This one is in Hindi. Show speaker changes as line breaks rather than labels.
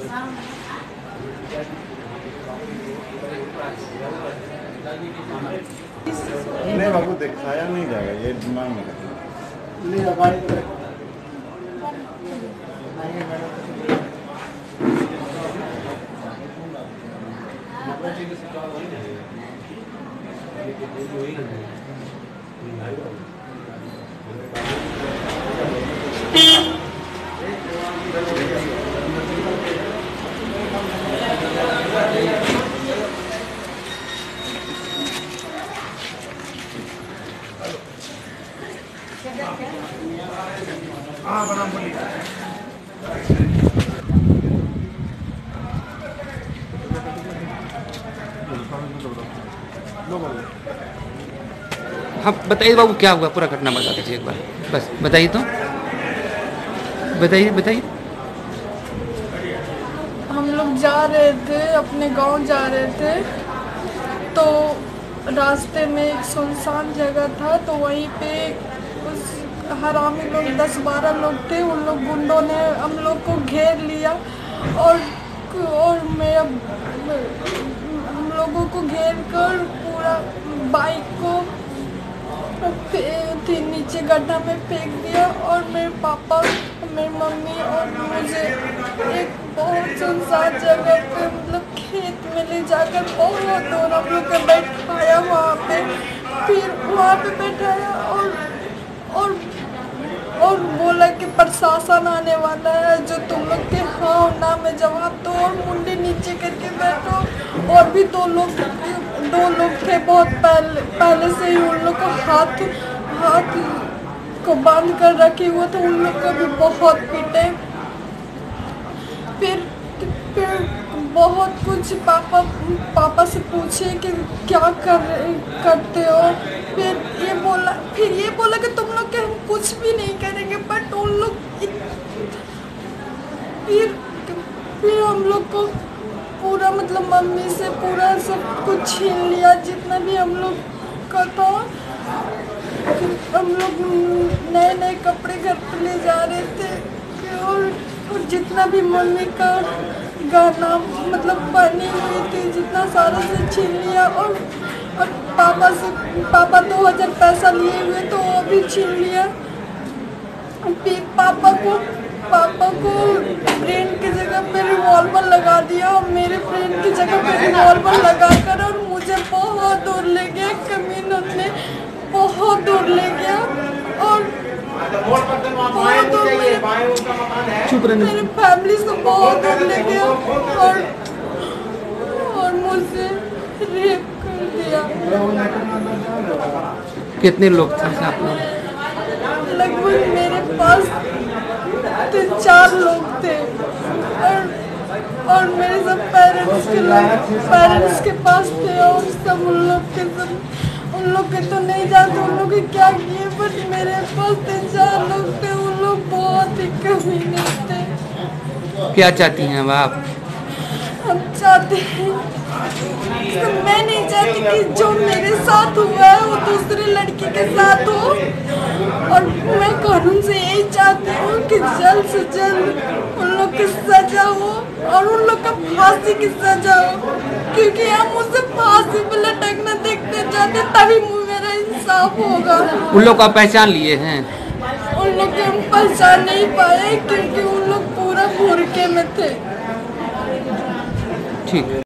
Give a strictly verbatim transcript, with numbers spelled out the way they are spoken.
नहीं बाबू, दिखाया नहीं जाएगा, ये दिमाग में रखना।
हाँ बना बोली।
हाँ बताइए बाबू, क्या हुआ, पूरा घटना बता दीजिए एक बार, बस बताइए तो, बताइए बताइए।
हम लोग जा रहे थे, अपने गांव जा रहे थे, तो रास्ते में एक सुनसान जगह था, तो वहीं पे उस हरामी लोग दस बारह लोग थे, उन लोग गुंडों ने हम लोग को घेर लिया और और मेरा हम लोगों को घेर कर पूरा बाइक को थी नीचे गड्ढा में फेंक दिया और मेरे पापा, मेरी मम्मी और मुझे एक बहुत सुनसान जगह पे, मतलब खेत में ले जाकर बहुत दूर हम लोग को बैठाया वहाँ पे, फिर वहाँ पे बैठाया और और और बोला कि प्रशासन आने वाला है, जो तुम लोग के हाँ और ना में जवाब दो और मुंडी नीचे करके बैठो। और भी दो लोग दो लोग थे, बहुत पहले पहले से ही उन लोग को हाथ हाथ को बांध कर रखे हुए थे, उन लोग को भी बहुत पीटे। फिर फिर बहुत कुछ पापा पापा से पूछे कि क्या कर करते हो, फिर ये बोला फिर ये बोला कि तुम लोग के हम कुछ भी नहीं करेंगे, बट उन लोग फिर फिर हम लोग को पूरा, मतलब मम्मी से पूरा सब कुछ छीन लिया, जितना भी हम लोग का था। हम लोग नए नए कपड़े घर पे ले जा रहे थे और, और जितना भी मम्मी का गहना, मतलब बनी हुई थी, जितना सारा से छीन लिया। और और पापा से पापा दो हज़ार पैसा लिए हुए तो वो भी छीन लिया। फिर पापा को पापा को फ्रेंड की जगह पे रिवॉल्वर लगा दिया और मेरे फ्रेंड की जगह पे रिवॉल्वर लगा कर और मुझे बहुत दूर ले गया, कमीनों ने बहुत दूर ले गया और बहुत दूर मेरे, मेरे फैमिली से बहुत दूर ले गया और और मुझसे रेप कर दिया।
कितने लोग थे आप लोग?
लगभग मेरे पास तीन चार लोग थे और और मेरे सब पेरेंट्स के लोग पेरेंट्स के पास थे और सब उन लोग के सब उन लोग के तो नहीं जानते उन लोग क्या किए, बट मेरे पास तीन चार लोग थे, उन लोग बहुत ही कमीने थे।
क्या चाहती हैं अब आप?
हम चाहते हैं, तो मैं नहीं चाहती कि जो मेरे साथ हुआ है वो दूसरी लड़की के साथ हो, और मैं कानून से यही चाहती हूँ कि जल्द से जल्द उन लोग की सजा हो और उन लोग का फांसी की सजा हो, क्योंकि हम उसे फांसी पे लटकना देखते जाते, तभी मेरा इंसाफ होगा।
उन लोग का पहचान लिए हैं?
उन लोग के हम पहचान नहीं पाए क्योंकि उन लोग पूरा बुरके में थे।
ठीक।